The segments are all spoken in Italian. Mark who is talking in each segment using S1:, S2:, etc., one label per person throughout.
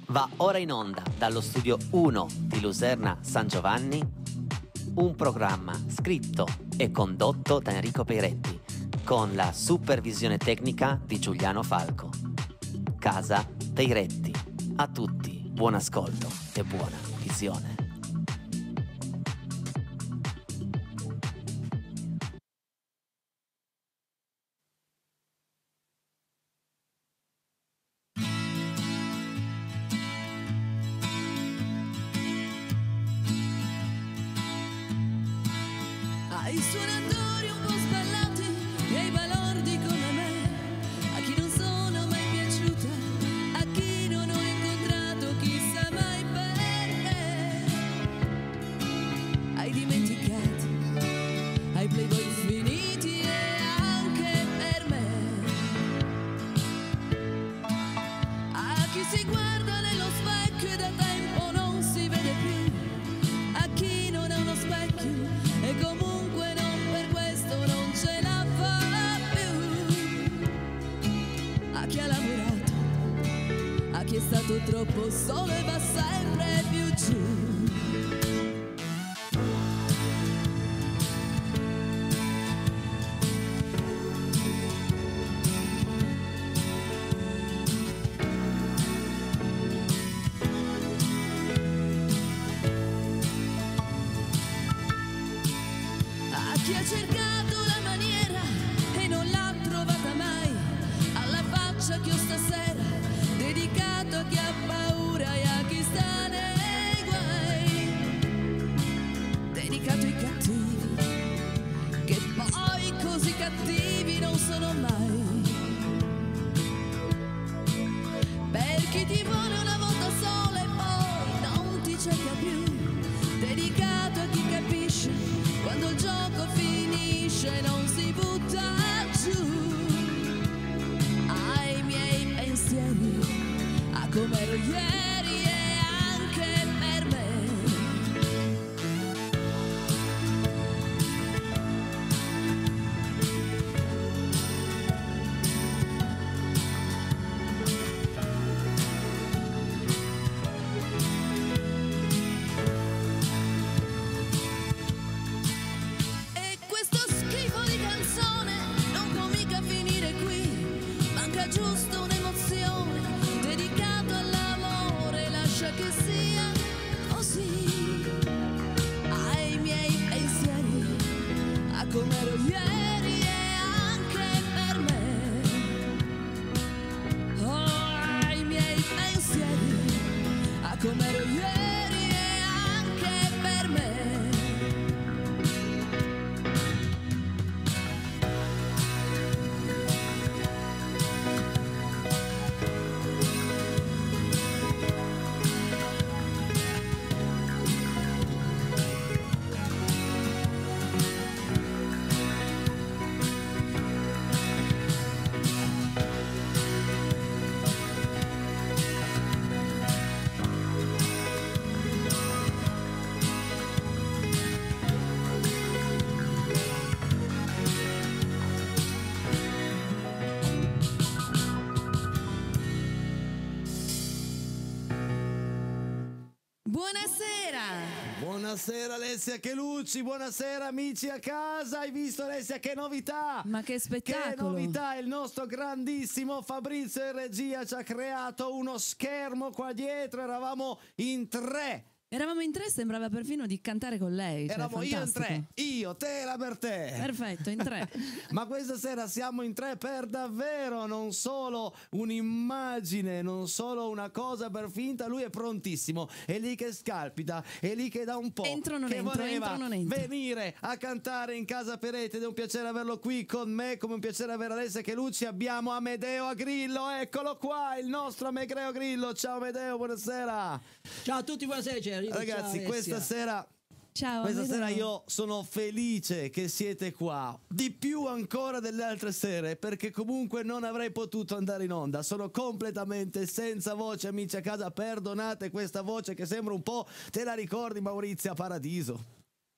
S1: Va ora in onda dallo studio 1 di Luserna San Giovanni un programma scritto e condotto da Enrico Peiretti con la supervisione tecnica di Giuliano Falco. Casa Peiretti. A tutti buon ascolto e buona visione.
S2: Ai suonatori un po' sballati e ai balordi come me, a chi non sono mai piaciuta, a chi non ho incontrato chissà mai perché, ai dimenticati, ai playboy finiti e anche per me, a chi si guarda nello specchio e da tempo non si vede più, a chi non ha uno specchio e comunque non per questo non ce la fa più, a chi ha lavorato, a chi è stato troppo solo e va sempre più giù. A chi ha cercato la maniera e non l'ha trovata mai, alla faccia che ho stasera, dedicato a chi ha paura e a chi sta nei guai, dedicato ai cattivi, che poi così cattivi non sono mai, per chi ti vuole una volta sola e poi non ti cerca più, dedicato a chi capisce quando il gioco finisce non si butta giù, ai miei pensieri, a come ero ieri e anche per me. E questo schifo di canzone non può mica finire qui, manca giusto un'emozione, dedicato all'amore, lascia che sia così, ai miei pensieri, a come ero ieri e anche per me, oh, ai miei pensieri, a come ero ieri e anche per me. Buonasera!
S3: Buonasera Alessia Chelucci, buonasera amici a casa. Hai visto Alessia che novità?
S2: Ma che
S3: Che
S2: spettacolo!
S3: novità, il nostro grandissimo Fabrizio in regia ci ha creato uno schermo qua dietro, eravamo in tre.
S2: Eravamo in tre, sembrava perfino di cantare con lei. Cioè,
S3: Eravamo io in
S2: fantastico.
S3: tre, io, te, la per te.
S2: Perfetto, in tre.
S3: Ma questa sera siamo in tre per davvero, non solo un'immagine, non solo una cosa per finta, lui è prontissimo, è lì che scalpita, è lì che dà un po',
S2: Entro, non
S3: che
S2: entro,
S3: voleva
S2: entro, non entro.
S3: venire a cantare in casa Peiretti ed è un piacere averlo qui con me, come un piacere avere Alessia Chelucci. Abbiamo Amedeo Grillo, eccolo qua, il nostro Amedeo Grillo. Ciao Amedeo, buonasera.
S4: Ciao a tutti, buonasera Gerry.
S3: Ragazzi,
S4: Ciao,
S3: questa
S4: Alessia.
S3: sera
S2: Ciao.
S3: Questa
S2: Amedeo.
S3: sera io sono felice che siete qua, di più ancora delle altre sere, perché comunque non avrei potuto andare in onda, sono completamente senza voce, amici a casa, perdonate questa voce che sembra un po', te la ricordi Maurizia Paradiso?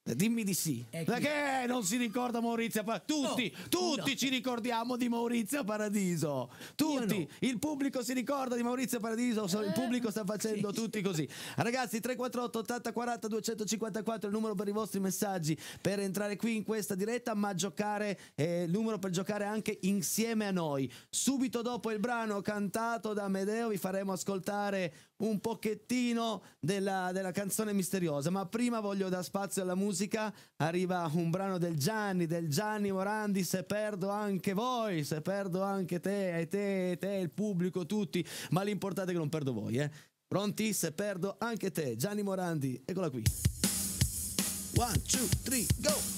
S3: Dimmi di sì. Perché non si ricorda Maurizio Paradiso? Tutti ci ricordiamo di Maurizio Paradiso. Tutti. Il pubblico si ricorda di Maurizio Paradiso. Il pubblico sta facendo tutti così. Ragazzi, 348 80 40 254 il numero per i vostri messaggi per entrare qui in questa diretta, ma giocare, il numero per giocare anche insieme a noi. Subito dopo il brano cantato da Amedeo vi faremo ascoltare un pochettino della canzone misteriosa, ma prima voglio dar spazio alla musica. Arriva un brano del Gianni Morandi, Se perdo anche voi, se perdo anche te, il pubblico, tutti, ma l'importante è che non perdo voi, Pronti? Se perdo anche te, Gianni Morandi, eccola qui. 1, 2, 3, go!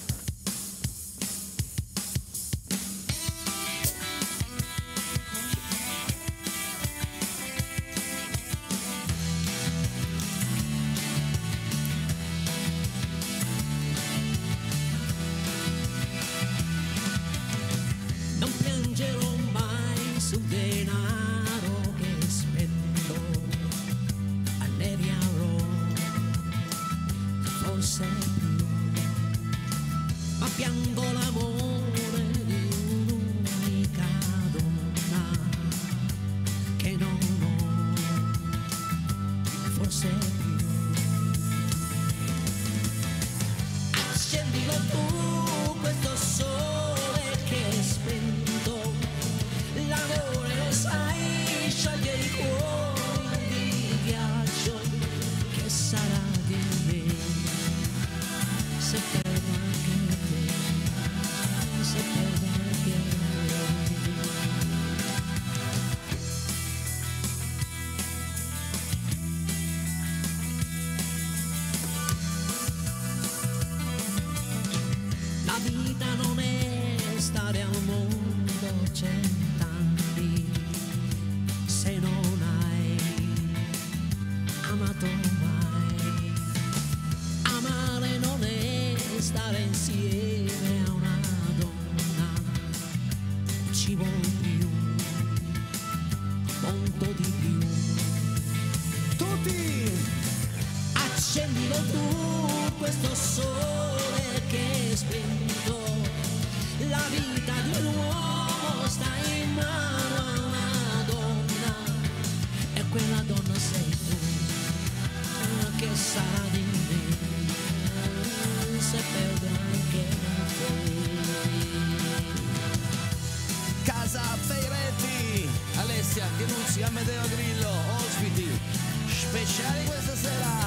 S3: Amedeo Grillo, ospiti speciali questa sera.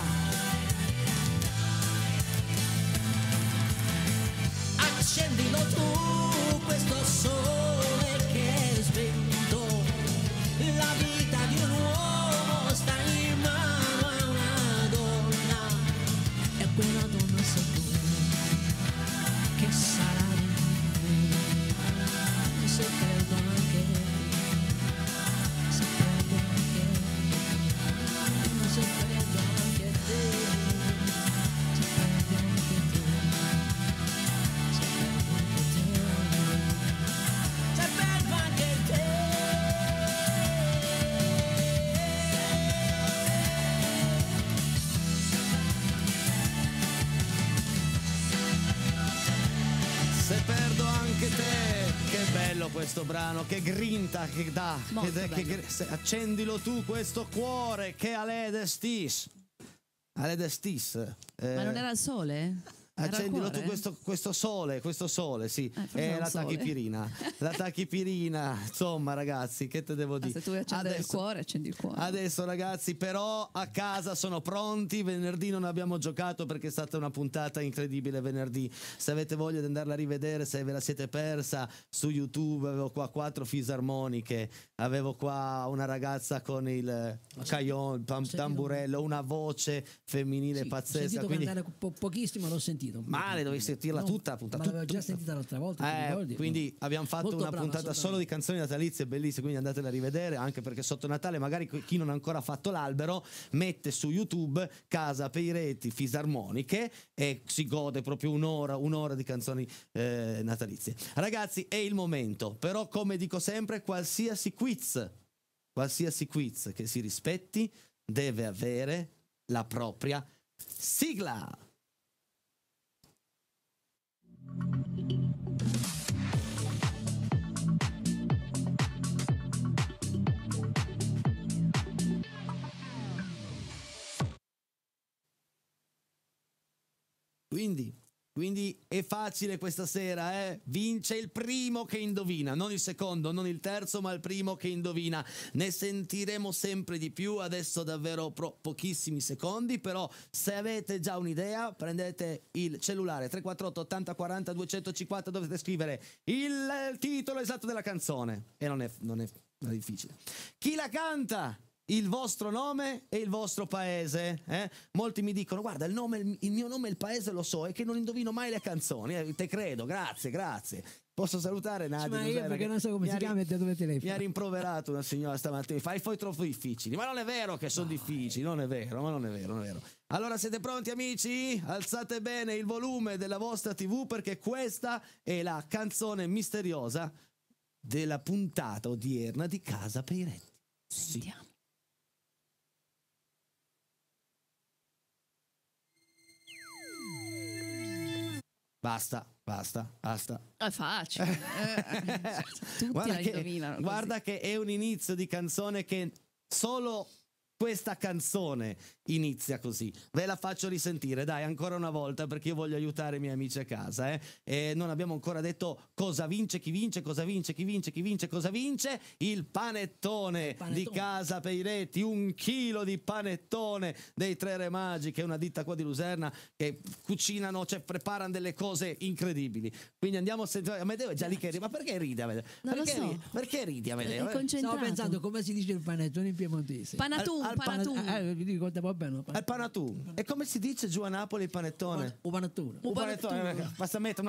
S3: Accendilo tu questo sole che è spento, la vita di un uomo sta in mano a una donna e quella donna sei tu, che sarà di me se perdo anche te. Questo brano, che grinta che dà, accendilo tu questo cuore che Alede Stis.
S2: Ma non era il sole?
S3: Accendilo tu questo sole, sì, è la tachipirina. La tachipirina, insomma, ragazzi, che te devo dire?
S2: Se tu vuoi accendere il cuore, accendi il cuore.
S3: Adesso, ragazzi, però a casa sono pronti. Venerdì non abbiamo giocato perché è stata una puntata incredibile venerdì. Se avete voglia di andarla a rivedere, se ve la siete persa, su YouTube avevo qua 4 fisarmoniche, avevo qua una ragazza con il cajon, tamburello, una voce femminile pazzesca.
S4: Quindi pochissimo l'ho sentito.
S3: Male, dovevi sentirla tutta la puntata.
S4: Ma l'avevo già sentita l'altra volta.
S3: Quindi abbiamo fatto una puntata solo di canzoni natalizie bellissime, quindi andatela a rivedere, anche perché sotto Natale magari chi non ha ancora fatto l'albero mette su YouTube Casa Peireti Fisarmoniche e si gode proprio un'ora di canzoni natalizie. Ragazzi, è il momento, però come dico sempre, qualsiasi quiz che si rispetti deve avere la propria sigla. Quindi è facile questa sera, eh? Vince il primo che indovina, non il secondo, non il terzo, ma il primo che indovina. Ne sentiremo sempre di più, adesso davvero pochissimi secondi, però se avete già un'idea prendete il cellulare 348 80 40 250, dovete scrivere il titolo esatto della canzone e non è difficile. Chi la canta? Il vostro nome e il vostro paese, eh? Molti mi dicono guarda il mio nome e il paese lo so, è che non indovino mai le canzoni, te credo, grazie. Posso salutare Nadia?
S4: Ma io perché non so come si chiama e da dove telefono.
S3: Mi ha rimproverato una signora stamattina, fai troppo difficili, ma non è vero che sono difficili, non è vero. Allora siete pronti amici? Alzate bene il volume della vostra TV perché questa è la canzone misteriosa della puntata odierna di Casa Peiretti.
S5: Sentiamo.
S3: Basta.
S5: È facile. Tutti la indovinano.
S3: Guarda che è un inizio di canzone che solo questa canzone inizia così. Ve la faccio risentire, dai, ancora una volta perché io voglio aiutare i miei amici a casa, eh? E non abbiamo ancora detto cosa vince, chi vince, cosa vince. Il panettone di Casa Peiretti, 1 chilo di panettone dei Tre Re Magi, che è una ditta qua di Luserna che cucinano, cioè preparano delle cose incredibili. Quindi andiamo a sentire. Amedeo è già lì che ride. Ma perché ride Amedeo?
S5: Non lo so.
S3: Perché ridi Amedeo?
S5: È concentrato.
S4: Stavo pensando come si dice il panettone in piemontese.
S5: Panatun.
S4: Vi dico, va bene.
S3: Al panatun. E come si dice giù a Napoli il panettone?
S4: Un panettone.
S3: Un panettone. Basta mettere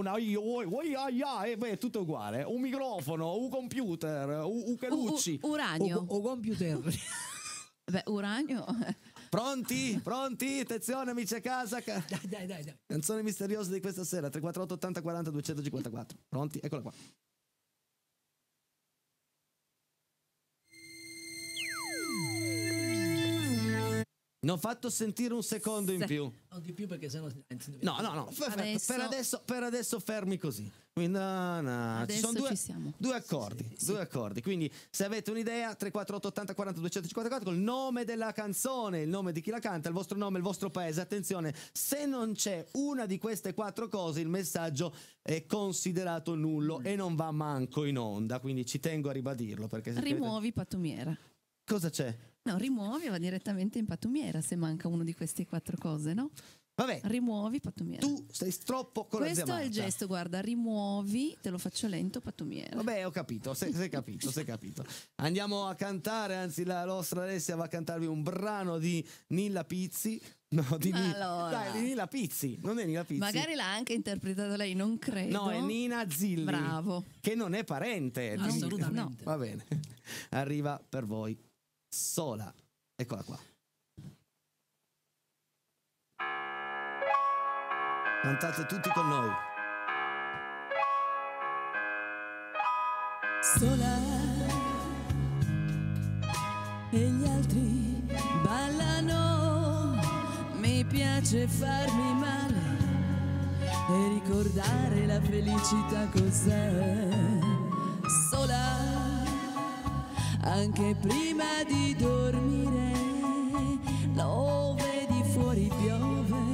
S3: è tutto uguale. Un microfono, un computer, un calucci.
S5: Uranio.
S4: O computer.
S5: Beh, uranio.
S3: Pronti? Attenzione amici a casa.
S4: Dai.
S3: Canzone misteriosa di questa sera, 348 80 40 254. Pronti? Eccola qua. Ne ho fatto sentire un secondo in più.
S4: Non di più perché sennò.
S3: No. Per adesso fermi così. Quindi, ci sono due accordi. Quindi, se avete un'idea, 348 80 40 254 col nome della canzone, il nome di chi la canta, il vostro nome, il vostro paese. Attenzione, se non c'è una di queste 4 cose, il messaggio è considerato nullo e non va manco in onda. Quindi ci tengo a ribadirlo. Perché
S5: Rimuovi pattumiera.
S3: Cosa c'è?
S5: No, rimuovi, va direttamente in pattumiera se manca una di queste 4 cose, no?
S3: Vabbè.
S5: Rimuovi pattumiera.
S3: Tu sei troppo con la zia
S5: Questo è il
S3: Marta.
S5: gesto, guarda, rimuovi, te lo faccio lento, pattumiera.
S3: Vabbè, ho capito, sei capito. Andiamo a cantare, anzi la nostra Alessia va a cantarvi un brano di Nilla Pizzi. No, di Nilla Pizzi, non è Nilla Pizzi.
S5: Magari l'ha anche interpretato lei, non credo.
S3: No, è Nina Zilli.
S5: Bravo.
S3: Che non è parente.
S4: Assolutamente.
S5: No.
S3: Va bene. Arriva per voi sola. Eccola qua. Cantate tutti con noi.
S2: Sola e gli altri ballano, mi piace farmi male e ricordare la felicità cos'è. Sola anche prima di dormire, lo vedi fuori piove,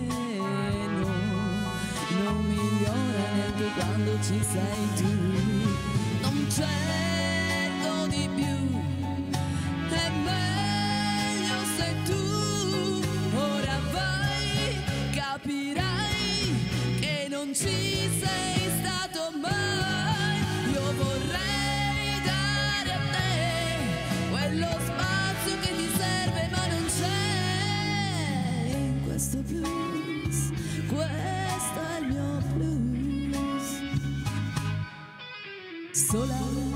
S2: non migliora neanche quando ci sei tu. Non cerco di più, è meglio se tu ora vai, capirai che non ci sei stato mai. Io vorrei dare a te quello spazio che ti serve ma non c'è in questo blues, questo è il mio blues. Sola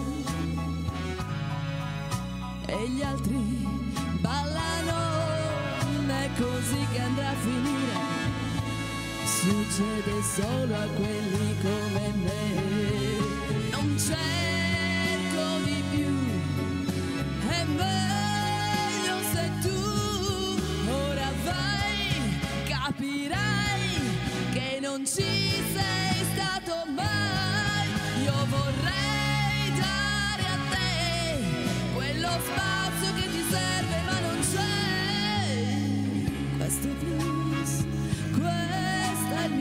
S2: e gli altri ballano, è così che andrà a finire, succede solo a quelli come me. Non cerco di più, è meglio se tu ora vai, capirai che non ci sei stato mai. Io vorrei dare a te quello spazio che ti serve ma non c'è. Questo blues, questo è il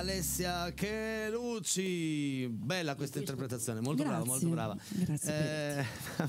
S3: Alessia Chelucci. Bella questa interpretazione, molto brava, molto brava.
S5: Grazie.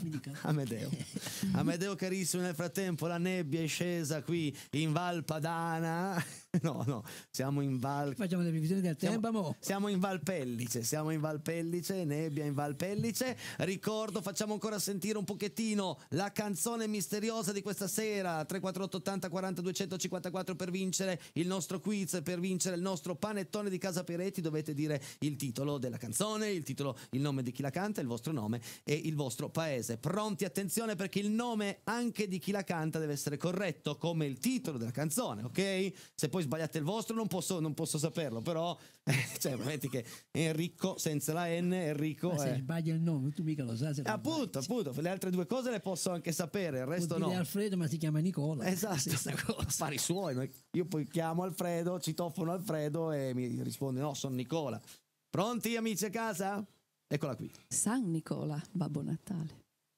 S3: Amedeo carissimo, nel frattempo la nebbia è scesa qui in Val Padana. No, siamo in Val.
S4: Facciamo le previsioni del tempo, mo.
S3: Siamo in Val Pellice, nebbia in Val Pellice. Ricordo, facciamo ancora sentire un pochettino la canzone misteriosa di questa sera. 348 80 40 254 per vincere il nostro quiz, per vincere il nostro panettone di Casa Peretti. Dovete dire il titolo della canzone, il nome di chi la canta, il vostro nome e il vostro paese. Pronti? Attenzione, perché il nome anche di chi la canta deve essere corretto come il titolo della canzone, ok? Se poi sbagliate il vostro non posso saperlo, però cioè metti che Enrico senza la N, Enrico
S4: Ma se sbaglia il nome tu mica lo sai.
S3: appunto, le altre due cose le posso anche sapere, il resto no.
S4: Alfredo, ma si chiama Nicola.
S3: Esatto,
S4: Stessa cosa.
S3: affari suoi. Io poi chiamo Alfredo, citofono Alfredo e mi risponde no, sono Nicola. Pronti amici a casa? Eccola qui.
S5: San Nicola, Babbo Natale.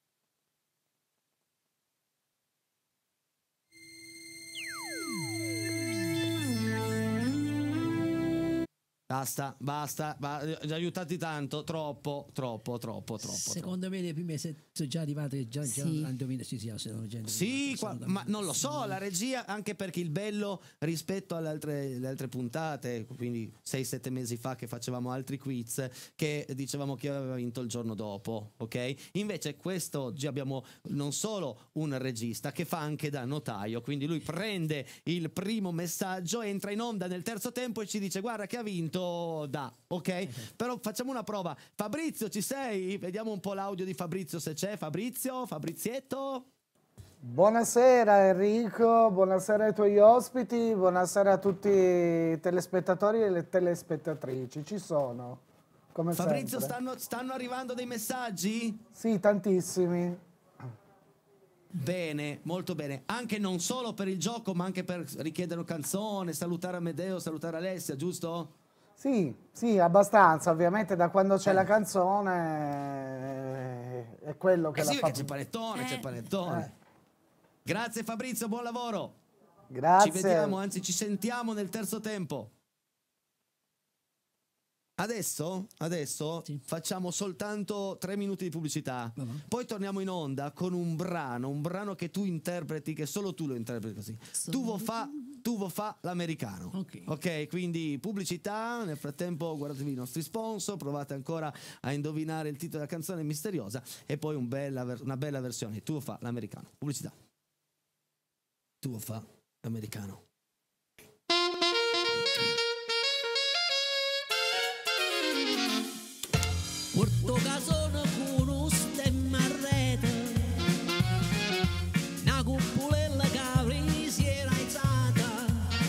S3: Basta, già aiutati tanto, troppo.
S4: Secondo me le prime sono già arrivate, già
S5: Sì.
S4: hanno indovinato.
S3: Sì, ma non lo so, la regia, anche perché il bello rispetto alle altre puntate, quindi 6-7 mesi fa che facevamo altri quiz, che dicevamo chi aveva vinto il giorno dopo, ok? Invece quest'oggi abbiamo non solo un regista che fa anche da notaio, quindi lui prende il primo messaggio, entra in onda nel terzo tempo e ci dice guarda che ha vinto ok? Però facciamo una prova. Fabrizio, ci sei? Vediamo un po' l'audio di Fabrizio se c'è. Fabrizietto?
S6: Buonasera Enrico, buonasera ai tuoi ospiti, buonasera a tutti i telespettatori e le telespettatrici. Ci sono, come
S3: Fabrizio,
S6: sempre.
S3: stanno arrivando dei messaggi?
S6: Sì, tantissimi.
S3: Bene, molto bene. Anche non solo per il gioco, ma anche per richiedere una canzone, salutare Amedeo, salutare Alessia, giusto?
S6: Sì, abbastanza. Ovviamente da quando c'è la canzone è quello che la
S3: Sì,
S6: fa.
S3: perché c'è panettone. Grazie Fabrizio, buon lavoro.
S6: Grazie.
S3: Ci vediamo, anzi ci sentiamo nel terzo tempo. Adesso
S4: Sì.
S3: facciamo soltanto 3 minuti di pubblicità, poi torniamo in onda con un brano che tu interpreti, che solo tu lo interpreti così. Tu vuoi fa l'americano. Ok, quindi pubblicità, nel frattempo guardatevi i nostri sponsor, provate ancora a indovinare il titolo della canzone misteriosa e poi una bella versione. Tu vuoi fa l'americano. Pubblicità. Tu vuoi fa l'americano.
S7: Porto casone con un stemma a rete, una cupolella che si era alzata,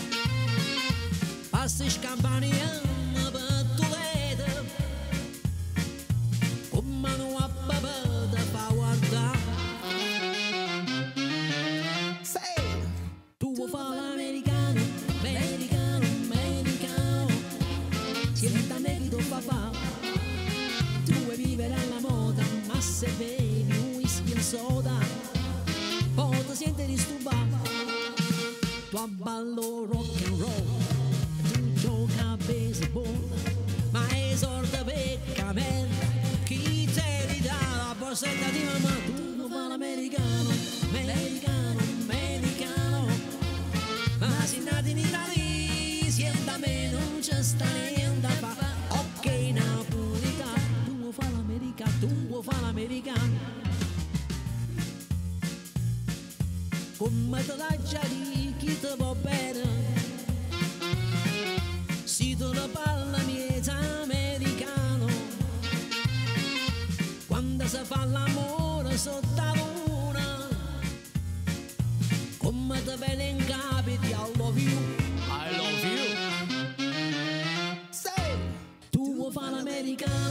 S7: passi scampani e battulete, come una babata fa guardare. Tu vuoi fare l'americano, sientame che tu papà. Tu vuoi vivere alla moda, ma se bevi un whisky e soda, poi ti senti disturbato. Tu abballo rock and roll, tu gioca a baseball, ma esorda peccamento, chi te li dà la borsetta di mamma? Tu non fa l'americano, ma se nati in Italia, sientame non c'è sta niente a fa. Ok, napolitano, tu vuoi fa l'americano, come te la già di chi te va bene, si tu ne parla miezza americano, quando si fa l'amore sotto la luna, come te viene in capiti, I love you. Tu vuoi fa l'americano,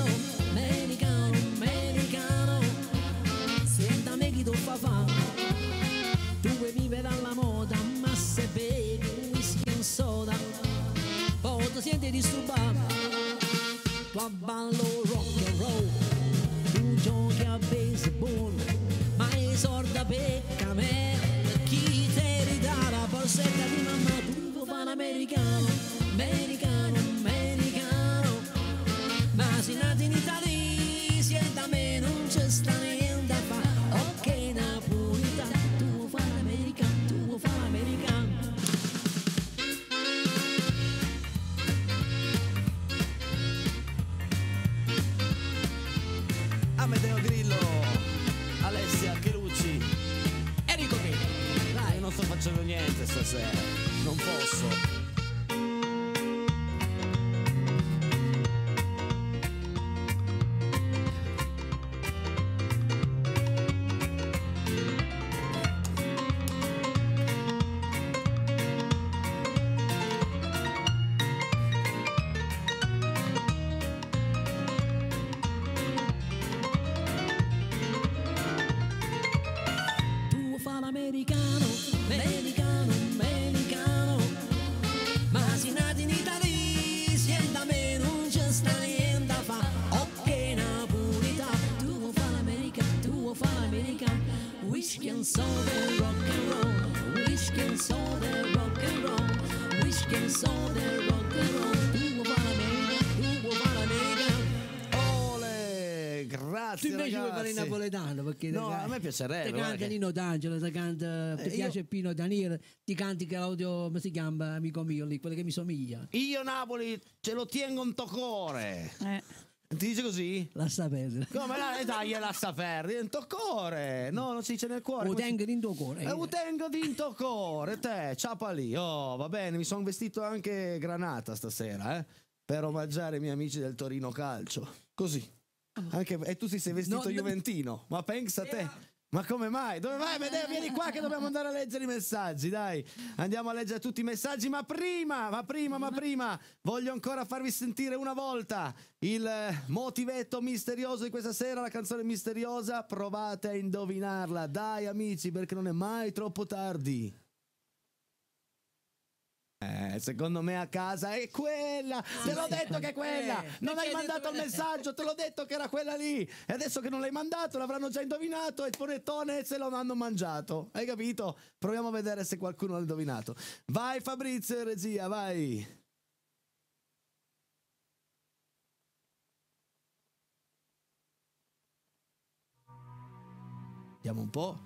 S7: sientame chi tu fa. Tu vuoi vivere alla moda, ma se bevi un whisky e soda, poi ti senti disturbato. Tu abballo rock and roll, tu giochi a baseball, ma esorda peccamento, chi te ridà la borsetta di mamma? Tu vuoi fa l'americano,
S3: voglio niente stasera, non posso.
S7: Tu fa l'americano, americano, americano, ma si nati in Italia, sienta me non c'è sta niente a fa, ok napolità. Tu fa l'americano, tu fa l'americano, whisky and soda, rock and roll, whisky and soda, rock and roll, whisky and soda, rock and roll. Tu fa l'americano, tu fa l'americano.
S3: Ole,
S4: Tu
S3: grazie
S4: invece vuoi fare il
S3: ragazzi.
S4: napoletano perché
S3: No, a me piacerebbe,
S4: ti
S3: guarda
S4: canta
S3: che-
S4: Nino D'Angelo, ti canta, ti
S3: io-
S4: piace Pino Daniele, ti canti Claudio, come si chiama, amico mio lì, quello che mi somiglia.
S3: Io Napoli ce lo tengo in tocore. Ti dice così?
S4: Lascia perdere.
S3: Come la dai la saperdi? In tocore. No, non si dice nel cuore.
S4: Lo
S3: come si-
S4: tengo in tuo cuore.
S3: Lo tengo di in tocore, te, ciapa lì. Oh, va bene, mi sono vestito anche granata stasera, per omaggiare i miei amici del Torino Calcio. Così. Anche, e tu si sei vestito
S4: No,
S3: juventino. Ma pensa te. Ma come mai? Dove vai? Medeo, vieni qua che dobbiamo andare a leggere i messaggi, dai. Andiamo a leggere tutti i messaggi, ma prima, voglio ancora farvi sentire una volta il motivetto misterioso di questa sera, la canzone misteriosa. Provate a indovinarla, dai amici, perché non è mai troppo tardi. Secondo me a casa è quella. Te l'ho detto che è quella. Non
S4: perché
S3: hai
S4: hai
S3: mandato
S4: detto-
S3: il messaggio, te l'ho detto che era quella lì. E adesso che non l'hai mandato, l'avranno già indovinato e il panettone se lo hanno mangiato. Hai capito? Proviamo a vedere se qualcuno l'ha indovinato. Vai Fabrizio e regia, vai. Vediamo un po'.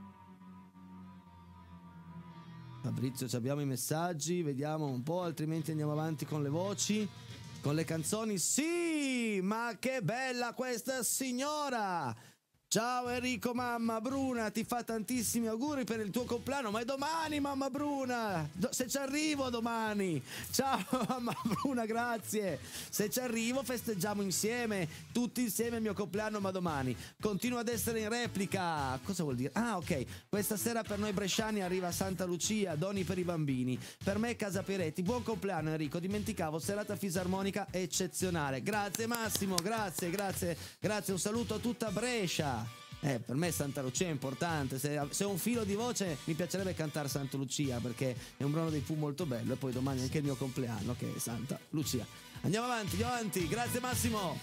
S3: Fabrizio, ci abbiamo i messaggi, vediamo un po', altrimenti andiamo avanti con le voci, con le canzoni. Sì, ma che bella questa signora! Ciao Enrico, mamma Bruna, ti fa tantissimi auguri per il tuo compleanno, ma è domani mamma Bruna, se ci arrivo domani. Ciao mamma Bruna, grazie. Se ci arrivo festeggiamo insieme, tutti insieme il mio compleanno, ma domani. Continuo ad essere in replica. Cosa vuol dire? Ah, ok. Questa sera per noi bresciani arriva Santa Lucia, doni per i bambini. Per me Casa Peretti. Buon compleanno Enrico, dimenticavo, serata fisarmonica eccezionale. Grazie Massimo, grazie. Un saluto a tutta Brescia. Per me Santa Lucia è importante. Se ho un filo di voce mi piacerebbe cantare Santa Lucia, perché è un brano dei Pooh molto bello. E poi domani è anche il mio compleanno, che è Santa Lucia. Andiamo avanti. Grazie Massimo.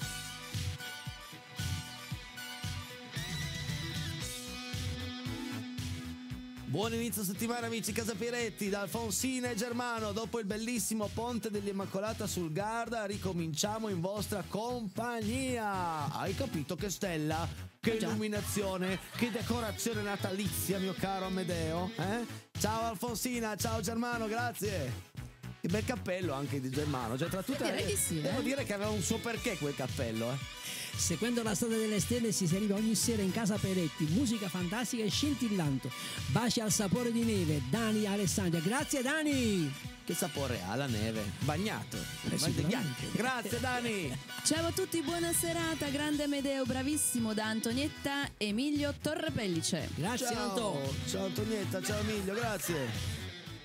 S3: Buon inizio settimana amici Casa Peretti, da Alfonsina e Germano. Dopo il bellissimo Ponte dell'Immacolata sul Garda ricominciamo in vostra compagnia. Hai capito che stella? Che illuminazione, che decorazione natalizia, mio caro Amedeo, Ciao Alfonsina, ciao Germano, grazie. Che bel cappello anche di Germano, cioè tra tutte
S5: Direi di sì,
S3: devo dire che aveva un suo perché quel cappello,
S4: Seguendo la strada delle stelle si arriva ogni sera in Casa Peretti, musica fantastica e scintillante. Baci al sapore di neve, Dani Alessandria. Grazie Dani!
S3: Che sapore ha la neve? Bagnato,
S4: sicuramente.
S3: Grazie Dani.
S5: Ciao a tutti, buona serata, grande Amedeo, bravissimo, da Antonietta Emilio Torrepellice.
S4: Grazie Anto!
S3: Ciao Antonietta, ciao Emilio, grazie.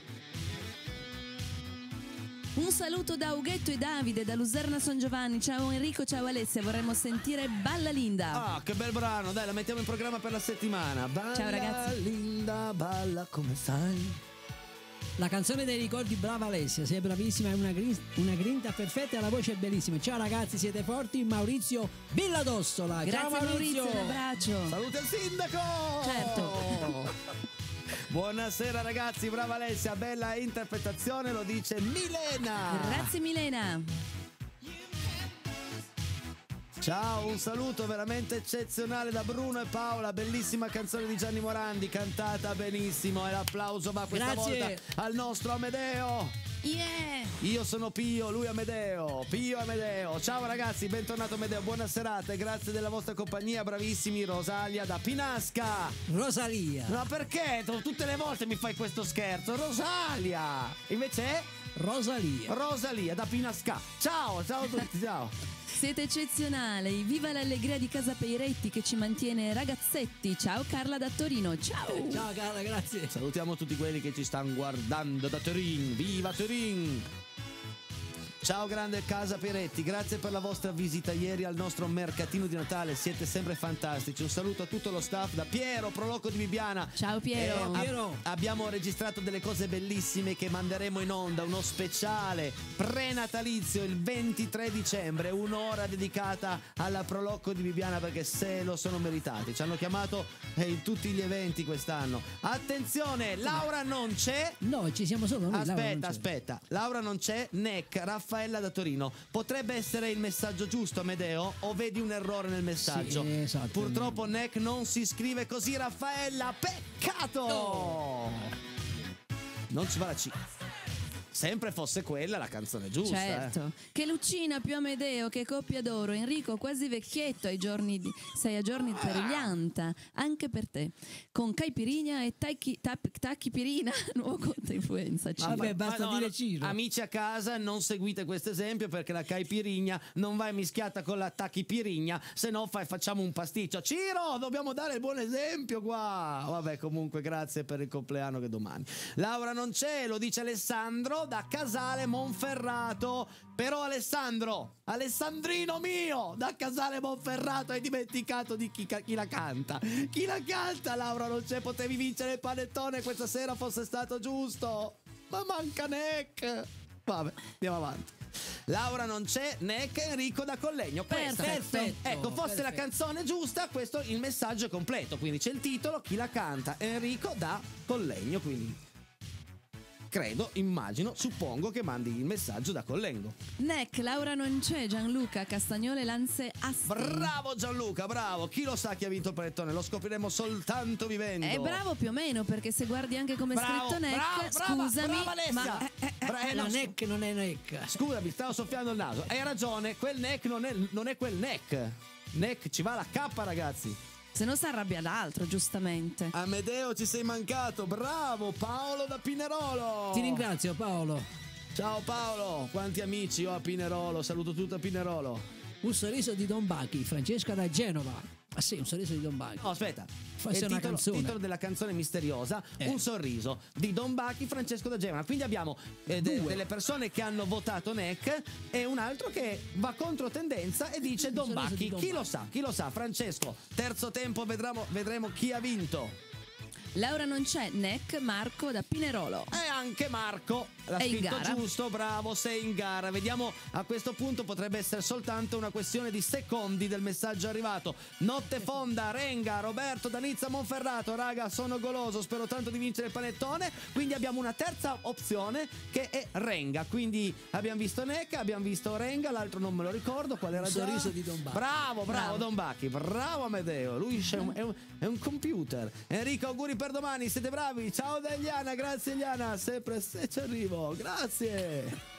S5: Un saluto da Ughetto e Davide, da Luserna San Giovanni. Ciao Enrico, ciao Alessia, vorremmo sentire Balla Linda.
S3: Ah, che bel brano, dai, la mettiamo in programma per la settimana. Balla,
S5: Ciao, ragazzi.
S3: Linda, balla come sai.
S4: La canzone dei ricordi, brava Alessia, sei bravissima, è una grinta perfetta e la voce è bellissima. Ciao ragazzi, siete forti. Maurizio Villadossola.
S5: Grazie
S4: Ciao Maurizio,
S5: un abbraccio.
S3: Saluti al sindaco!
S5: Certo.
S3: Buonasera ragazzi, brava Alessia, bella interpretazione, lo dice Milena.
S5: Grazie Milena.
S3: Ciao, un saluto veramente eccezionale da Bruno e Paola, bellissima canzone di Gianni Morandi, cantata benissimo, e l'applauso va questa
S4: Grazie.
S3: volta al nostro Amedeo.
S5: Yeah!
S3: Io sono Pio, lui Amedeo. Pio Amedeo. Ciao ragazzi, bentornato Amedeo, buona serata e grazie della vostra compagnia, bravissimi. Rosalia da Pinasca.
S4: Rosalia.
S3: No, perché tutte le volte mi fai questo scherzo? Rosalia. Invece è Rosalia da Pinasca. Ciao a tutti, ciao.
S5: Siete eccezionali, viva l'allegria di Casa Peiretti che ci mantiene ragazzetti. Ciao Carla da Torino, ciao!
S4: Ciao Carla, grazie.
S3: Salutiamo tutti quelli che ci stanno guardando da Turin. Viva Turin! Ciao grande Casa Peretti, grazie per la vostra visita ieri al nostro mercatino di Natale, siete sempre fantastici. Un saluto a tutto lo staff da Piero Proloco di Bibbiana.
S5: Ciao Piero.
S4: Piero.
S3: Abbiamo registrato delle cose bellissime che manderemo in onda, uno speciale prenatalizio il 23 dicembre, un'ora dedicata alla Proloco di Bibbiana perché se lo sono meritati. Ci hanno chiamato in tutti gli eventi quest'anno. Attenzione, Laura non c'è.
S4: No, ci siamo solo noi.
S3: Aspetta, Laura non c'è, Neck, Raffaella da Torino. Potrebbe essere il messaggio giusto, Amedeo? O vedi un errore nel messaggio?
S4: Sì, esatto.
S3: Purtroppo Neck non si scrive così, Raffaella. Peccato!
S4: No.
S3: Non ci va la C. Sempre fosse quella la canzone giusta.
S5: Certo. Che Lucina più Amedeo, che coppia d'oro. Enrico quasi vecchietto ai giorni di... sei a giorni per gli anta, anche per te. Con caipirinha e tachipirina, nuovo conto influenza.
S4: Vabbè, basta dire Ciro.
S3: Amici a casa, non seguite questo esempio perché la caipirigna non va mischiata con la tachipirigna, se no facciamo un pasticcio. Ciro, dobbiamo dare il buon esempio qua. Vabbè, comunque grazie per il compleanno che è domani. Laura non c'è, lo dice Alessandro da Casale Monferrato. Però Alessandrino mio, da Casale Monferrato, hai dimenticato di chi la canta. Chi la canta, Laura non c'è, potevi vincere il panettone questa sera fosse stato giusto. Ma manca Neck. Vabbè, andiamo avanti. Laura non c'è, Neck, Enrico da Collegno.
S5: Perfetto.
S3: Ecco, fosse la canzone giusta, questo il messaggio è completo. Quindi c'è il titolo, chi la canta, Enrico da Collegno, quindi credo, immagino, suppongo che mandi il messaggio da Collengo.
S5: Neck, Laura non c'è, Gianluca, Castagnole, Lance, Asti.
S3: Bravo Gianluca, bravo. Chi lo sa chi ha vinto il panettone? Lo scopriremo soltanto vivendo.
S5: È bravo più o meno, perché se guardi anche come è scritto Neck, scusami,
S3: brava Alessia.
S5: ma
S4: La Neck non è Neck.
S3: Scusami, stavo soffiando il naso. Hai ragione, quel Neck non è quel Neck. Neck ci va la K, ragazzi.
S5: se no si arrabbia l'altro, giustamente.
S3: Amedeo, ci sei mancato. Bravo Paolo da Pinerolo.
S4: Ti ringrazio Paolo.
S3: Ciao Paolo, quanti amici ho a Pinerolo. Saluto tutto a Pinerolo.
S4: Un sorriso di Don Bachi, Francesca da Genova. Ah sì, un sorriso di Don Bachi.
S3: Oh, aspetta.
S4: Forse è una canzone.
S3: Titolo della canzone misteriosa, Un sorriso di Don Bachi, Francesco da Genova. Quindi abbiamo delle persone che hanno votato Neck e un altro che va contro tendenza e dice Don Bachi. Chi lo sa, Francesco. Terzo tempo, vedremo chi ha vinto.
S5: Laura non c'è, Neck, Marco da Pinerolo.
S3: E anche Marco l'ha
S5: È in
S3: scritto
S5: gara.
S3: giusto, bravo, sei in gara. Vediamo, a questo punto potrebbe essere soltanto una questione di secondi del messaggio arrivato. Notte fonda, Renga, Roberto da Nizza Monferrato. Raga, sono goloso, spero tanto di vincere il panettone. Quindi abbiamo una terza opzione che è Renga. Quindi abbiamo visto Neck, abbiamo visto Renga, l'altro non me lo ricordo qual era.
S4: Un sorriso di Don Bachi.
S3: Bravo Don Bachi, bravo Amedeo. Lui è un computer. Enrico, auguri per domani, siete bravi. Ciao da Eliana, grazie Eliana, sempre se ci arrivo, grazie.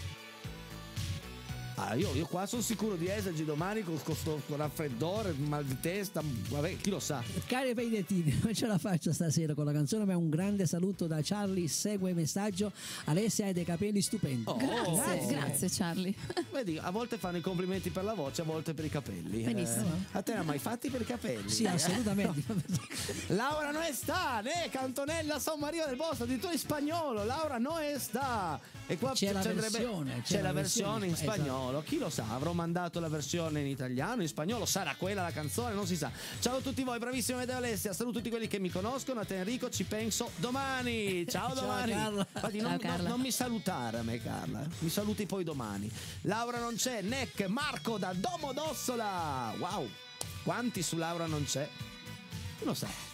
S3: Ah, io qua sono sicuro di esserci domani con questo raffreddore, mal di testa, vabbè, chi lo sa.
S4: Cari Peidettini, non ce la faccio stasera con la canzone, ma un grande saluto da Charlie, segue il messaggio. Alessia ha dei capelli stupendi.
S5: Grazie Charlie.
S3: Vedi, a volte fanno i complimenti per la voce, a volte per i capelli.
S5: Benissimo.
S3: A te ne hai mai fatti per i capelli?
S4: Sì, assolutamente.
S3: Laura no está, Antonella San Maria del Bosco, addirittura in spagnolo. Laura no está. E qua
S4: C'è la versione,
S3: c'è la versione in
S4: esatto.
S3: spagnolo. Chi lo sa? Avrò mandato la versione in italiano, in spagnolo, sarà quella la canzone, non si sa. Ciao a tutti voi, bravissimo Amedeo Alessia. Saluto tutti quelli che mi conoscono. A te Enrico, ci penso domani. Ciao domani.
S4: Carla.
S3: Infatti,
S5: Ciao, Carla.
S3: non mi salutare a me, Carla. Mi saluti poi domani. Laura non c'è, Neck, Marco da Domodossola. Wow, quanti su Laura non c'è? Non lo sa.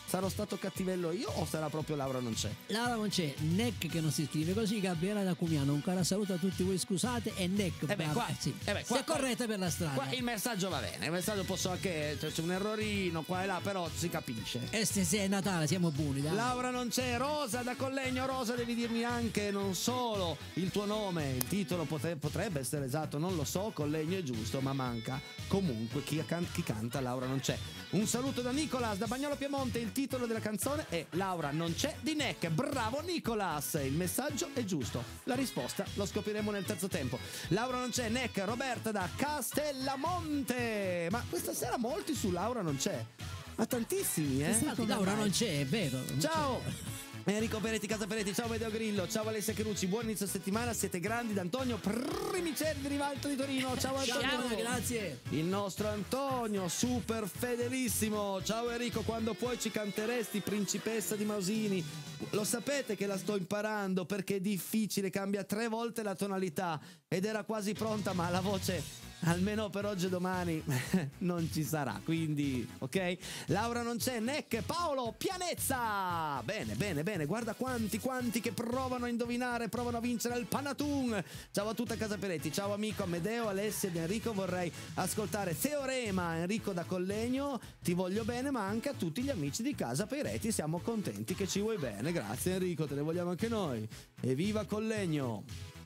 S3: Sarò stato cattivello io o sarà proprio Laura non c'è?
S4: Laura non c'è, Neck che non si scrive così, Gabriele da Cumiano, un caro saluto a tutti voi, scusate, e Neck sì. Si è corretta per la strada.
S3: Qua il messaggio va bene, il messaggio posso anche, c'è un errorino qua e là, però si capisce.
S4: E se è Natale siamo buoni, dai.
S3: Laura non c'è, Rosa da Collegno. Rosa, devi dirmi anche non solo il tuo nome, il titolo potrebbe essere esatto, non lo so, Collegno è giusto, ma manca comunque chi canta Laura non c'è. Un saluto da Nicolas da Bagnolo Piemonte, il titolo della canzone è Laura non c'è di Neck. Bravo Nicolas, il messaggio è giusto, la risposta lo scopriremo nel terzo tempo. Laura non c'è, Neck. Roberta da Castellamonte, ma questa sera molti su Laura non c'è, ma tantissimi,
S4: Infatti, Laura non c'è, è vero.
S3: Ciao Enrico Peretti, Casa Peretti, ciao Medeo Grillo, ciao Alessia Cherucci, buon inizio settimana, siete grandi. Da Antonio Primicelli di Rivalto di Torino, ciao Antonio.
S4: Ciao, grazie.
S3: Il nostro Antonio, super fedelissimo, ciao Enrico, quando puoi ci canteresti Principessa di Mausini? Lo sapete che la sto imparando perché è difficile, cambia 3 volte la tonalità ed era quasi pronta, ma la voce almeno per oggi e domani non ci sarà, quindi ok. Laura non c'è, Neck. Paolo Pianezza, bene, guarda quanti che provano a indovinare, provano a vincere il Panatun. Ciao a tutta Casa Peretti, ciao amico Amedeo, Alessia ed Enrico, vorrei ascoltare Teorema. Enrico da Collegno, ti voglio bene, ma anche a tutti gli amici di Casa Peretti, siamo contenti che ci vuoi bene, grazie Enrico, te ne vogliamo anche noi, e viva Collegno.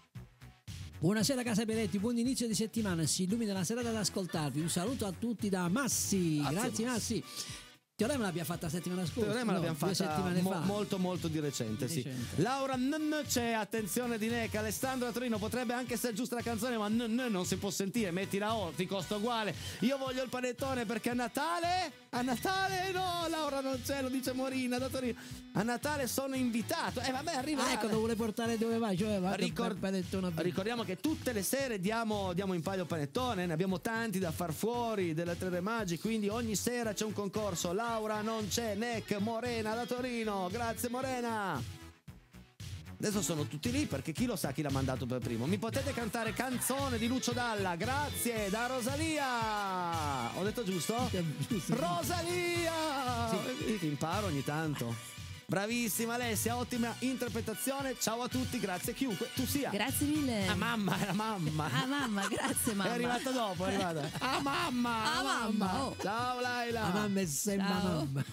S4: Buonasera Casa Peretti, buon inizio di settimana, si illumina la serata ad ascoltarvi. Un saluto a tutti da Massi. Grazie Massi. Teorema l'abbiamo fatta la settimana scorsa.
S3: Teorema l'abbiamo fatta
S4: 2 settimane fa.
S3: molto di recente, sì. Laura non c'è, attenzione di Neck. Alessandro da Torino, potrebbe anche essere giusta la canzone, ma non si può sentire, metti la O, ti costa uguale. Io voglio il panettone perché a Natale no, Laura non c'è, lo dice Morina da Torino. A Natale sono invitato. Vabbè, arriva.
S4: Ecco, lo vuole portare dove vai, cioè
S3: ricordiamo che tutte le sere diamo in palio panettone, ne abbiamo tanti da far fuori delle Tre Magi, quindi ogni sera c'è un concorso. Laura non c'è, Neck. Morena da Torino, grazie Morena. Adesso sono tutti lì perché chi lo sa chi l'ha mandato per primo. Mi potete cantare Canzone di Lucio Dalla, grazie, da Rosalia. Ho detto giusto? Rosalia, sì. Imparo ogni tanto. Bravissima Alessia, ottima interpretazione. Ciao a tutti, grazie chiunque tu sia.
S5: Grazie mille.
S3: Era mamma.
S5: Grazie mamma.
S3: È arrivata dopo, è arrivata. Mamma.
S5: Oh.
S3: Ciao Laila.
S4: Mamma è sempre mamma.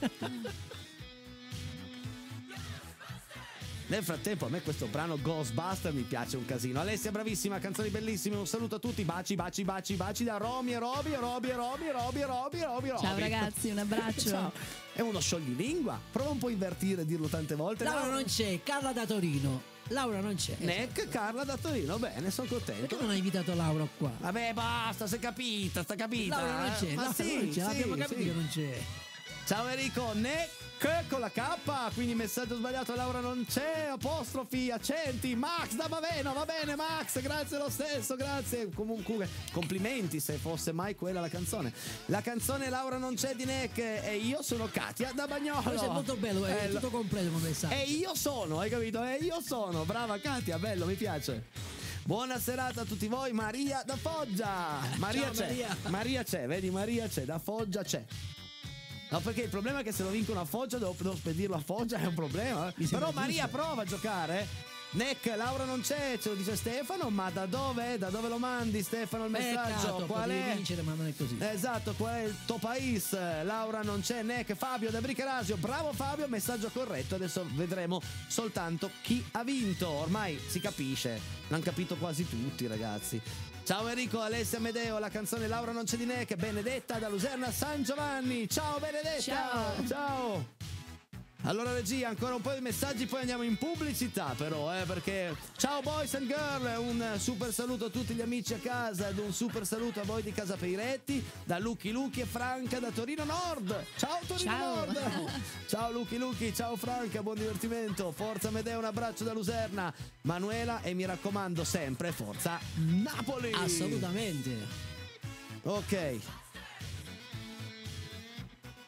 S3: Nel frattempo a me questo brano Ghostbuster mi piace un casino. Alessia, bravissima, canzoni bellissime, un saluto a tutti, baci da Romy e Roby.
S5: Ciao ragazzi, un abbraccio.
S3: Ciao. È uno scioglilingua, prova un po' a invertire e dirlo tante volte.
S4: Laura non c'è, Carla da Torino. Laura non c'è.
S3: Neck, Carla da Torino, bene, sono contento.
S4: Perché non hai invitato Laura qua?
S3: Vabbè, basta, sta capita.
S4: Laura non c'è,
S3: Ma
S4: Laura
S3: sì,
S4: non c'è, l'abbiamo capito
S3: sì.
S4: che non c'è.
S3: Ciao Enrico, Neck con la K, quindi messaggio sbagliato, Laura non c'è, apostrofi, accenti. Max da Baveno, va bene Max, grazie lo stesso, grazie. Comunque complimenti se fosse mai quella la canzone. La canzone Laura non c'è di Neck e io sono Katia da Bagnolo.
S4: Questo è molto bello, è tutto completo come messaggio.
S3: E io sono, hai capito? Brava Katia, bello, mi piace. Buona serata a tutti voi, Maria da Foggia. Maria
S4: Ciao,
S3: c'è, Maria c'è, vedi, Maria c'è, da Foggia c'è. No, perché il problema è che se lo vincono a Foggia devo spedirlo a Foggia, è un problema. Però Maria prova a giocare. Neck, Laura non c'è, ce lo dice Stefano, ma da dove? Da dove lo mandi Stefano il messaggio? Qual è?
S4: Vincere, ma non è così.
S3: Esatto, qual è il tuo paese? Laura non c'è, Neck. Fabio da Bricherasio, bravo Fabio, messaggio corretto. Adesso vedremo soltanto chi ha vinto. Ormai si capisce, l'hanno capito quasi tutti ragazzi. Ciao Enrico, Alessia Amedeo, la canzone Laura non c'è di Neck. Benedetta da Luserna San Giovanni, ciao Benedetta. Ciao. Allora regia, ancora un po' di messaggi, poi andiamo in pubblicità però, perché ciao boys and girl, un super saluto a tutti gli amici a casa ed un super saluto a voi di Casa Peiretti, da Lucky e Franca da Torino Nord. Ciao Torino Nord. Ciao Lucky, ciao Franca, buon divertimento. Forza Medeo, un abbraccio da Luserna. Manuela e mi raccomando sempre forza Napoli.
S4: Assolutamente.
S3: Ok.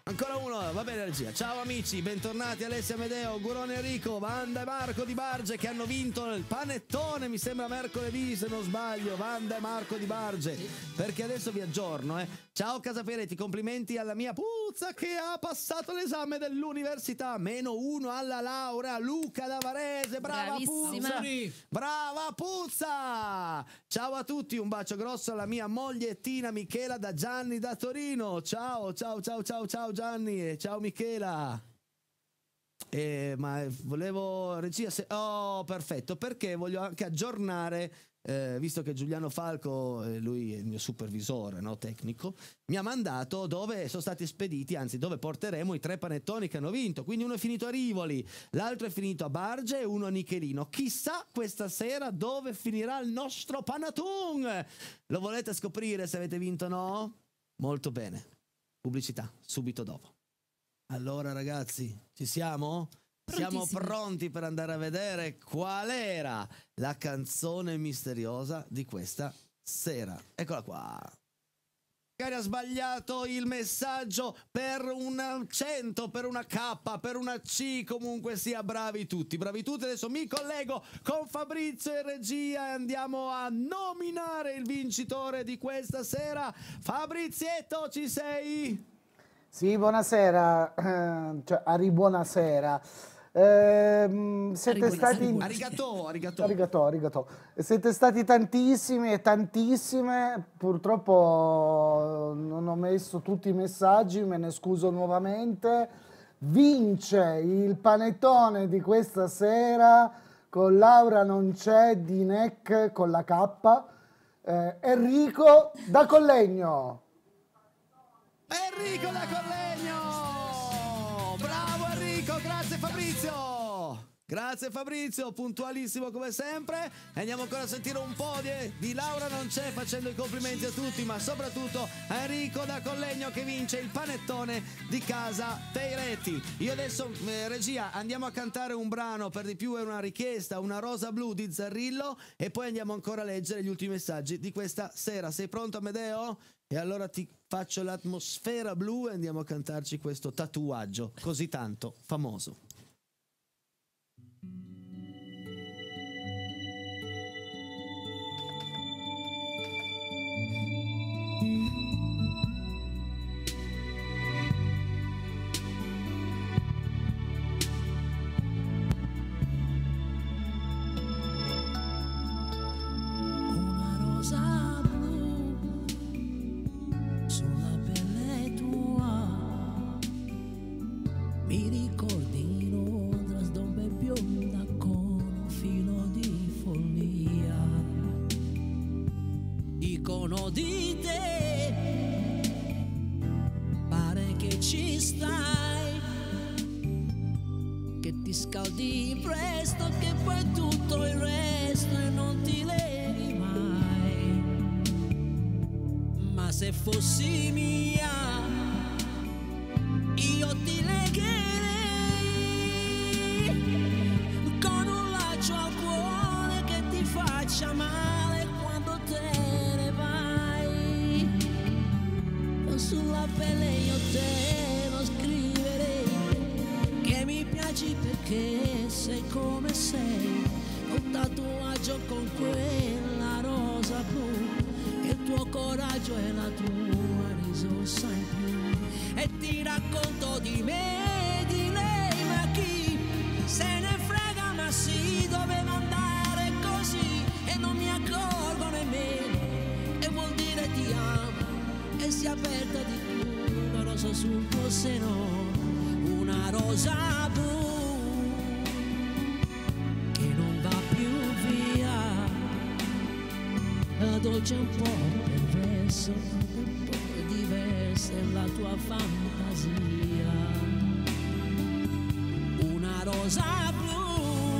S3: Ancora uno, va bene regia. Ciao amici, bentornati Alessia Amedeo, Gurone Enrico, Wanda e Marco Di Barge che hanno vinto il panettone, mi sembra mercoledì se non sbaglio, Wanda e Marco Di Barge, perché adesso vi aggiorno. Ciao Casaperetti, complimenti alla mia puzza che ha passato l'esame dell'università, -1 alla laurea, Luca da Varese, brava
S5: Bravissima.
S3: Puzza, brava Puzza. Ciao a tutti, un bacio grosso alla mia mogliettina Michela da Gianni da Torino, ciao Gianni e ciao Michela. Ma volevo regia perfetto, perché voglio anche aggiornare, visto che Giuliano Falco, lui è il mio supervisore, no, tecnico, mi ha mandato dove sono stati spediti, anzi dove porteremo i 3 panettoni che hanno vinto. Quindi uno è finito a Rivoli, l'altro è finito a Barge e uno a Nichelino. Chissà questa sera dove finirà il nostro panatun. Lo volete scoprire se avete vinto o no? Molto bene. Pubblicità subito dopo. Allora ragazzi, ci siamo? Siamo pronti per andare a vedere qual era la canzone misteriosa di questa sera. Eccola qua. Magari ha sbagliato il messaggio per un accento, per una K, per una C, comunque sia, bravi tutti. Adesso mi collego con Fabrizio in regia e andiamo a nominare il vincitore di questa sera. Fabrizietto, ci sei?
S6: Sì, buonasera, buonasera. Siete stati arigato. Siete stati tantissimi e tantissime, purtroppo non ho messo tutti i messaggi, me ne scuso nuovamente. Vince il panettone di questa sera con Laura non c'è di NEC con la K, Enrico da Collegno.
S3: Enrico da Collegno! Bravo Enrico, grazie Fabrizio, puntualissimo come sempre. Andiamo ancora a sentire un po' di Laura non c'è, facendo i complimenti a tutti, ma soprattutto a Enrico da Collegno che vince il panettone di casa Peiretti. Io adesso, regia, andiamo a cantare un brano, per di più è una richiesta, Una rosa blu di Zarrillo, e poi andiamo ancora a leggere gli ultimi messaggi di questa sera. Sei pronto, Amedeo? E allora ti faccio l'atmosfera blu e andiamo a cantarci questo tatuaggio così tanto famoso.
S7: Una rosa blu sulla pelle tua, mi ricordi Londra sdombe bionda con un filo di follia, dicono di te, pare che ci stai, che ti scaldi presto, che poi tutto il resto e non ti levi mai. Ma se fossi mia, io ti legherei con un laccio al cuore che ti faccia male quando te ne vai. Sulla pelle io te lo scriverei, che mi piaci perché sei come sei. Un tatuaggio con quella rosa blu, che il tuo coraggio è la tua risorsa in più. E ti racconto di me e di lei, ma chi se ne frega, ma sì, doveva andare così e non mi accorgo nemmeno, e vuol dire ti amo e si è aperta di più la rosa sul tuo seno. Una rosa blu che non va più via, la dolce un po' perverso, un po' diversa è la tua fantasia. Una rosa blu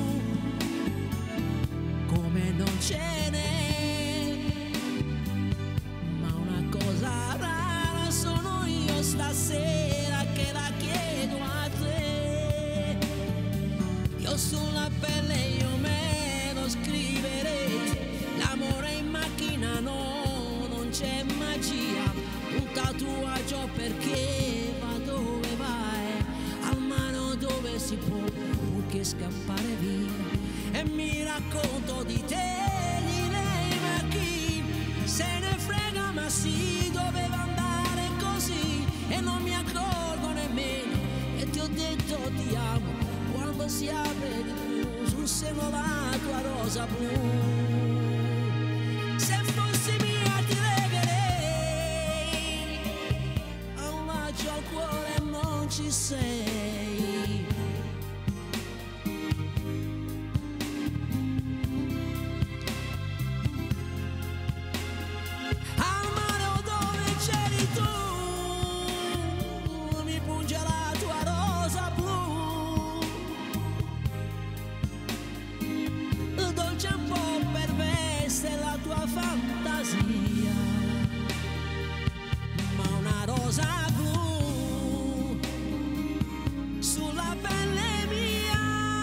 S7: come non ce n'è, ma una cosa rara sono io stasera che la chiedo a te. Io sulla pelle io me lo scriverei, l'amore in macchina no, non c'è magia, un tatuaggio perché va dove mi racconto di te, di lei, ma chi se ne frega, ma sì, doveva andare così e non mi accorgo nemmeno, e ti ho detto ti amo quando si apre di più sul seno la tua rosa blu. Se fossi mia ti regherei a un bacio al cuore, non ci sei. Al mare o dove c'eri tu, mi punge la tua rosa blu. Dolce un po' perversa la tua fantasia, ma una rosa blu sulla pelle mia,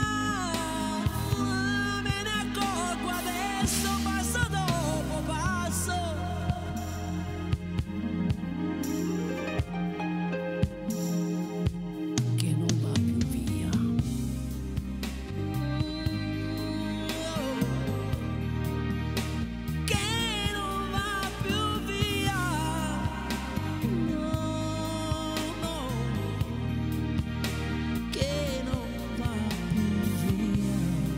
S7: me ne accorgo adesso, passo dopo passo, che non va più via. Che non va più via, no, no, che non va più via.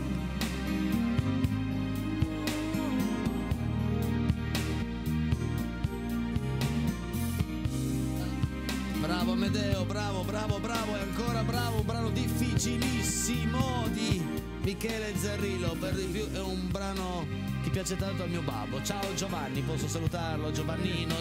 S3: Bravo Amedeo, bravo, bravo, bravo e ancora bravo, un brano difficilissimo di Michele Zerrillo, per di più è un brano che piace tanto al mio babbo. Ciao Giovanni, posso salutarlo? Giovannino.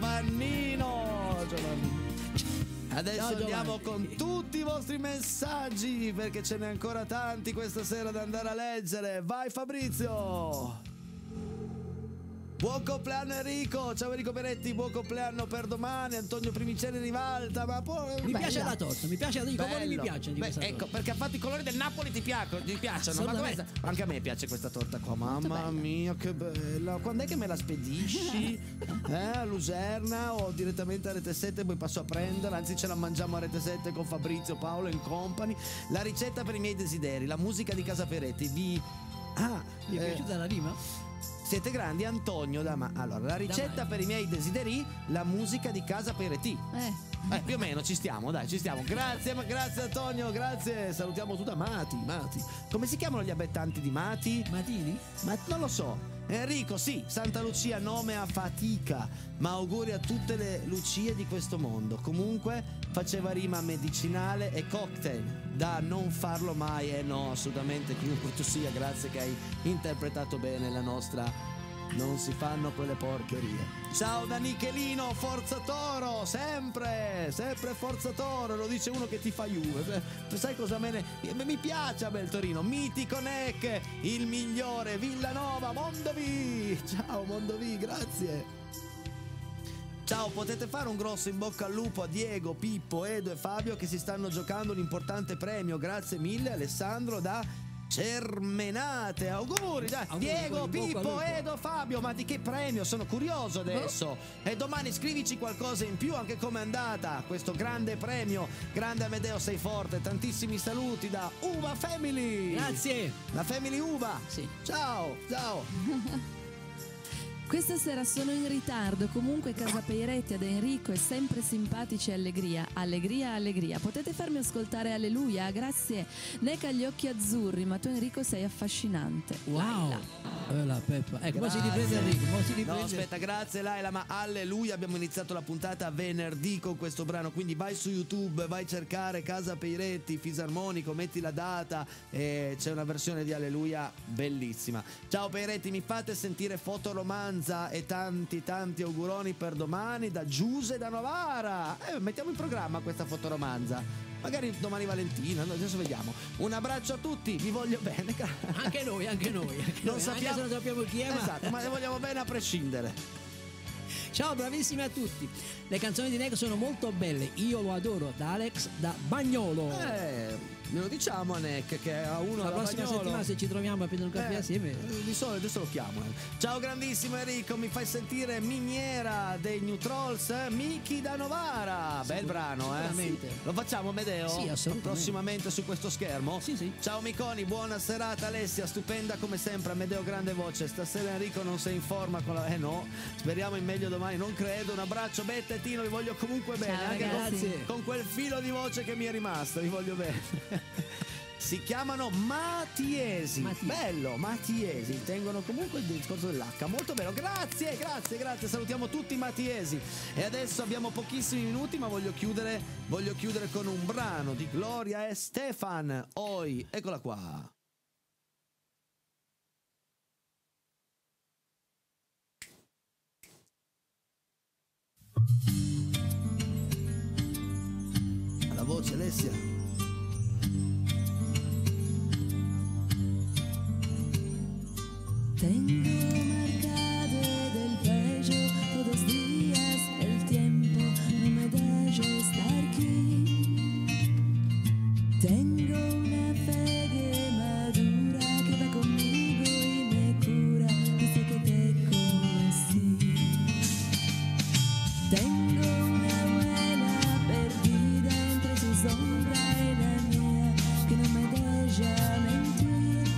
S3: Adesso
S4: Ciao,
S3: andiamo
S4: Giovanni.
S3: con tutti i vostri messaggi perché ce n'è ancora tanti questa sera da andare a leggere. Vai Fabrizio! Buon compleanno Enrico, ciao Enrico Peretti, buon compleanno per domani, Antonio Primicelli Rivalta, ma poi
S4: Mi piace la torta, mi piace, i colori mi piacciono di questa
S3: ecco,
S4: torta.
S3: perché ha fatto i colori del Napoli ti piacciono, ma
S4: Assolutamente.
S3: anche a me piace questa torta qua, mamma mia che bella, quando è che me la spedisci? A Luserna o direttamente a Rete 7 poi passo a prenderla, anzi ce la mangiamo a Rete 7 con Fabrizio, Paolo and company, la ricetta per i miei desideri, la musica di Casa Peretti,
S4: Mi è piaciuta la rima?
S3: siete grandi, Antonio allora, la ricetta per i miei desideri, la musica di Casa Peretti. Più o meno ci stiamo, dai, ci stiamo. Grazie Antonio, grazie. Salutiamo tutta Mati. Come si chiamano gli abitanti di Mati?
S4: Matini?
S3: Ma non lo so. Enrico, sì, Santa Lucia, nome a fatica, ma auguri a tutte le Lucie di questo mondo. Comunque faceva rima medicinale e cocktail, da non farlo mai, no, assolutamente, chiunque tu sia, grazie che hai interpretato bene la nostra non si fanno quelle porcherie. Ciao da Nichelino, Forza Toro, sempre Forza Toro, lo dice uno che ti fa Juve. Sai cosa mi piace a me il Torino, mitico Neck, il migliore, Villanova, Mondovì. Ciao Mondovì, grazie. Ciao, potete fare un grosso in bocca al lupo a Diego, Pippo, Edo e Fabio che si stanno giocando un importante premio. Grazie mille Alessandro da Cermenate, auguri, dai. Diego,
S4: in bocca al
S3: Pippo,
S4: lupo.
S3: Edo, Fabio, ma di che premio? Sono curioso adesso. E domani scrivici qualcosa in più, anche com'è andata questo grande premio. Grande Amedeo, sei forte. Tantissimi saluti da Uva Family.
S4: Grazie.
S3: La Family Uva.
S4: Sì.
S3: Ciao.
S5: Questa sera sono in ritardo, comunque Casa Peiretti ad Enrico è sempre simpatici e allegria. Potete farmi ascoltare Alleluia? Grazie. Neca gli occhi azzurri, ma tu Enrico sei affascinante.
S4: Wow. La Peppa. Ecco, mo si riprende Enrico, mo si riprende.
S3: No, aspetta, grazie Laila, ma alleluia, abbiamo iniziato la puntata venerdì con questo brano, quindi vai su YouTube, vai a cercare Casa Peiretti, Fisarmonico, metti la data e c'è una versione di Alleluia bellissima. Ciao Peiretti, mi fate sentire Fotoromanza e tanti auguroni per domani da Giuse da Novara. Mettiamo in programma questa Fotoromanza. Magari domani Valentina, adesso vediamo. Un abbraccio a tutti, vi voglio bene.
S4: Anche noi.
S3: Non sappiamo,
S4: anche se non sappiamo chi è, ma...
S3: Esatto, ma ne vogliamo bene a prescindere.
S4: Ciao, bravissimi a tutti. Le canzoni di Neco sono molto belle, io lo adoro, da Alex da Bagnolo.
S3: glielo diciamo a Neck che ha uno
S4: La
S3: da
S4: prossima
S3: Bagnolo.
S4: settimana se ci troviamo a prendere un caffè assieme.
S3: Di solito adesso lo chiamo. Ciao grandissimo Enrico, mi fai sentire Miniera dei New Trolls, Miki da Novara. Bel brano,
S4: sicuramente.
S3: Lo facciamo, Medeo?
S4: Sì, assolutamente.
S3: Prossimamente su questo schermo?
S4: Sì.
S3: Ciao Miconi, buona serata Alessia, stupenda come sempre, Amedeo grande voce. Stasera Enrico non sei in forma con la... no, speriamo in meglio domani, non credo. Un abbraccio Betta e Tino, vi voglio comunque bene.
S5: Ciao,
S3: Anche
S5: ragazzi.
S3: con quel filo di voce che mi è rimasto, vi voglio bene. Si chiamano Matiesi. Bello, Matiesi. Tengono comunque il discorso dell'H. Molto bello. Grazie. Salutiamo tutti i Matiesi. E adesso abbiamo pochissimi minuti, ma voglio chiudere con un brano di Gloria e Stefan. Oi, eccola qua. La voce, Alessia.
S2: Tengo marcado del pecho todos los días, el tiempo no me deja estar aquí. Tengo una fe que madura que va conmigo y me cura desde que te conocí. Tengo una abuela perdida entre su sombra y la mía que no me deja mentir.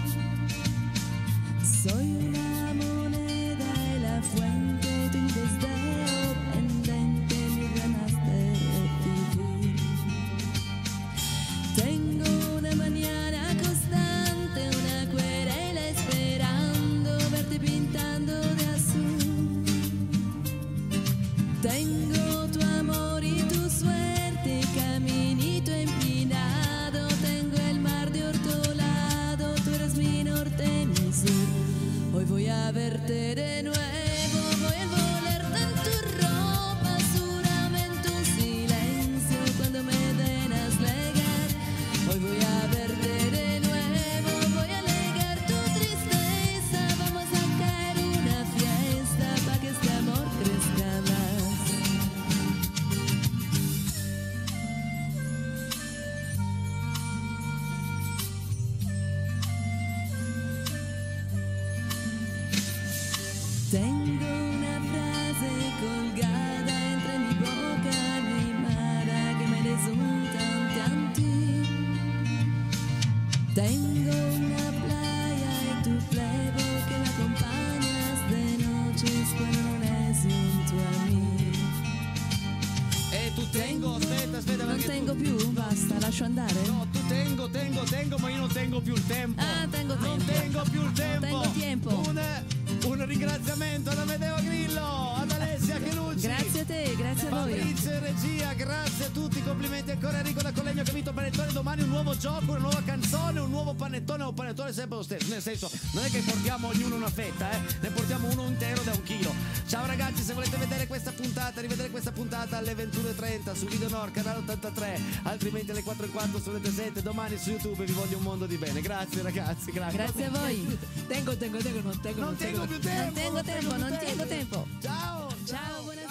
S2: Soy una moneda y la fuente de un deseo pendente, mis ganas de vivir. Tengo una mañana constante, una querela esperando verte pintando de azul. Tengo tu amor y tu suerte, caminito empinado. Tengo el mar de ortolado, tú eres mi norte, mi sur. Hoy voy a verte de nuevo, voy a envolverte en tu ropa, seguramente un silencio cuando me dejas legar. Hoy voy a verte de nuevo, voy a alegar tu tristeza, vamos a caer una fiesta para que este amor crezca más. Tengo una frase colgada entre mi boca, mi mara que me resulta ante ti. Tengo una playa y tu plevo que me acompañas de noches cuando non è junto a mí.
S3: E tu tengo, aspetta
S5: Non
S3: perché
S5: tengo più, basta, lascio andare.
S3: No, tu tengo, ma io non tengo più il tempo.
S5: Tengo tempo.
S3: Non tengo più il tempo.
S5: Tengo tempo.
S3: Un ringraziamento ad Amedeo Grillo, ad Alessia Chelucci.
S5: Grazie a te, grazie a voi.
S3: Fabrizio e regia, grazie a tutti, complimenti ancora a Enrico da Collegno che ha vinto il panettone. Domani un nuovo gioco, una nuova canzone, un nuovo panettone o panettone sempre lo stesso. Nel senso, non è che portiamo ognuno una fetta, ne portiamo uno intero da 1 chilo. Ciao ragazzi, se volete vedere questa puntata, rivedere questa puntata alle 21:30 su Video Nord, canale 83, altrimenti alle 4:15 su Rete 7, domani su YouTube. Vi voglio un mondo di bene. Grazie ragazzi,
S5: Grazie a voi.
S4: Tengo, non tengo
S3: Non tengo più tempo.
S5: Non tengo tempo.
S3: Ciao.
S5: Ciao, buonasera.